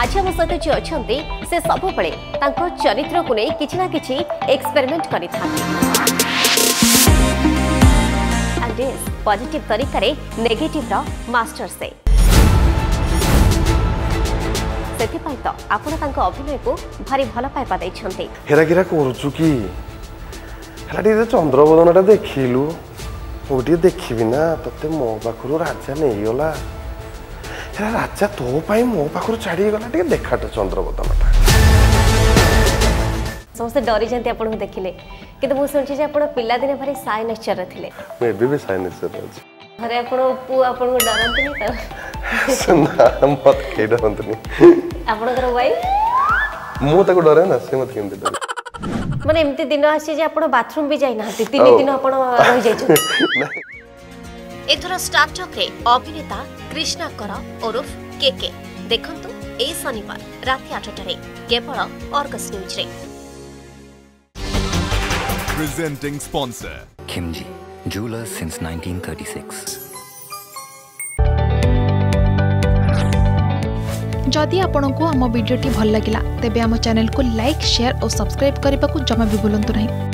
आज आम सहित जी अच्छा से सब बड़े चरित्र को नहीं किसी ना किसी एक्सपेरिमेंट पॉजिटिव तरीका रे नेगेटिव रो मास्टर से सेतिपाई तो आपण तांको अभिनय को भारी भल पाइबा दैछन्ते हेरा गिरा करछु की हला दी चंद्रबदनटा देखिलु ओटी देखिबी ना तते मो पाखरु राजा नै गला हेरा राजा तो पाई मो पाखरु छाडी गला टे देखाट चंद्रबदनटा समस्त डरी जंती आपण को देखिले किंतु मु सुनछि जे आपण पिल्ला दिने भारी साय नेचर रे थिले मैं भी साय नेचर रे अरे आपण पु आपण को डरंतनी त सुना मत के डरंतनी आपण कर भाई मु ताको डरे ना से मत केमते डरे माने एमती दिन आसी जे आपण बाथरूम भी जाई ना 3 दिन आपण रहि जाई छु एथरा स्टार्टअप रे अभिनेता कृष्णाकर उर्फ केके देखंतु ए शनिवार राति 8 रे केवल ऑर्गस न्यूज रे Presenting sponsor Kimji, jewelers since 1936. जदि आपंक आम भिडी भल लगा तेब आम चैनल को लाइक शेयर और सब्सक्राइब करने को जमा भी भूलु नहीं।